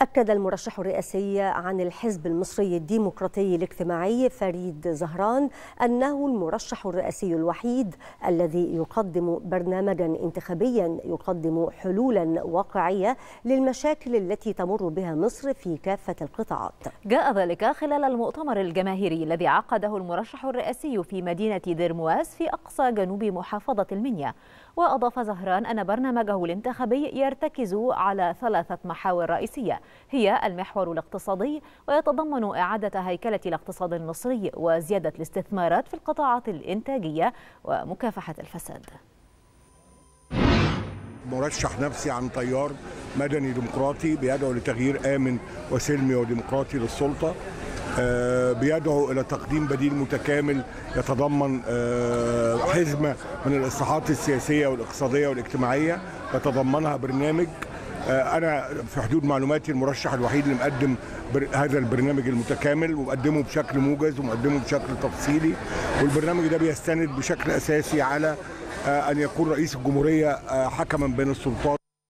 أكد المرشح الرئاسي عن الحزب المصري الديمقراطي الاجتماعي فريد زهران أنه المرشح الرئاسي الوحيد الذي يقدم برنامجا انتخابيا يقدم حلولا واقعية للمشاكل التي تمر بها مصر في كافة القطاعات. جاء ذلك خلال المؤتمر الجماهيري الذي عقده المرشح الرئاسي في مدينة دير مواس في أقصى جنوب محافظة المنيا. وأضاف زهران أن برنامجه الانتخابي يرتكز على 3 محاور رئيسية، هي المحور الاقتصادي، ويتضمن إعادة هيكلة الاقتصاد المصري وزيادة الاستثمارات في القطاعات الإنتاجية ومكافحة الفساد. مرشح نفسي عن تيار مدني ديمقراطي بيدعو لتغيير آمن وسلمي وديمقراطي للسلطة، بيدعو إلى تقديم بديل متكامل يتضمن حزمة من الإصلاحات السياسية والاقتصادية والاجتماعية يتضمنها برنامج. أنا في حدود معلوماتي المرشح الوحيد اللي مقدم هذا البرنامج المتكامل، ومقدمه بشكل موجز ومقدمه بشكل تفصيلي، والبرنامج ده بيستند بشكل أساسي على أن يكون رئيس الجمهورية حكما بين السلطات.